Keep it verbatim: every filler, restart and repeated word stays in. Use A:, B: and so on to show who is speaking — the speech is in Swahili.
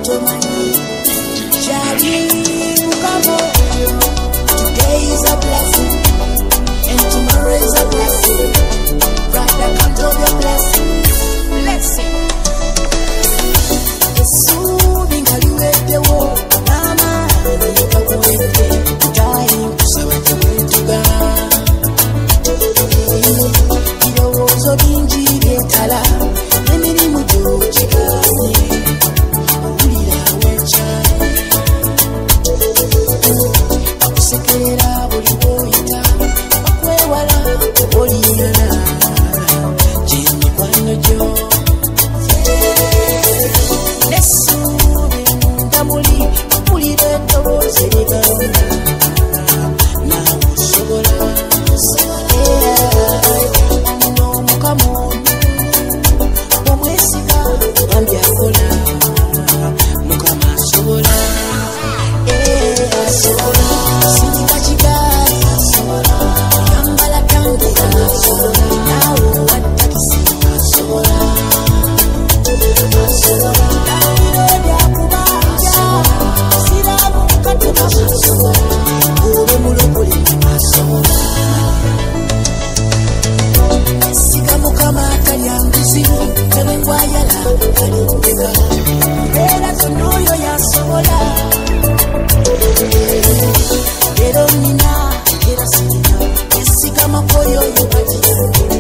A: Today is a blessing, and tomorrow is a blessing. Brother, count all your blessings. Blessing. Assuming how you let the war, Mama, you can go and pay. Dying, so I can pray to God. You was a bingy, Tala, and then you do Chicani. Sekera buli boyita bakwewala oliyana jini kwano jo nesubi ndamuli mpulira eddoboozi ligamba nawe osobola ono omukama ono omwesiga gambye akola mukama asobola asobola Era nina, era sina, esigama koyo yobati.